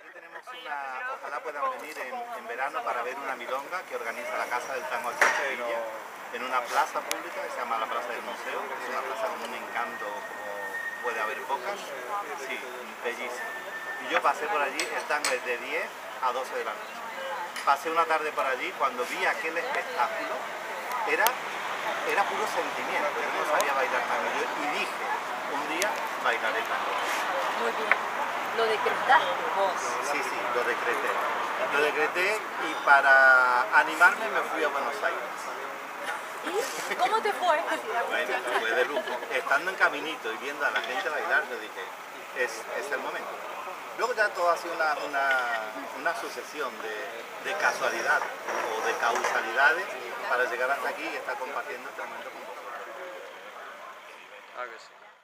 Aquí tenemos ojalá puedan venir en verano para ver una milonga que organiza la Casa del Tango aquí en Sevilla, en una plaza pública que se llama la Plaza del Museo, que es una plaza con un encanto como puede haber pocas, sí, bellísimo. Y yo pasé por allí, el tango es de 10 a 12 de la noche. Pasé una tarde por allí, cuando vi aquel espectáculo, era puro sentimiento, yo no sabía bailar tango, y dije, un día bailaré tango. Muy bien. ¿Lo decretaste vos? Sí, lo decreté. Lo decreté y para animarme me fui a Buenos Aires. ¿Y cómo te fue? Bueno, fue de lujo. Estando en caminito y viendo a la gente bailar, yo dije, es el momento. Luego ya todo ha sido una sucesión de casualidad o de causalidades para llegar hasta aquí y estar compartiendo este momento con vosotros. Ah, que sí.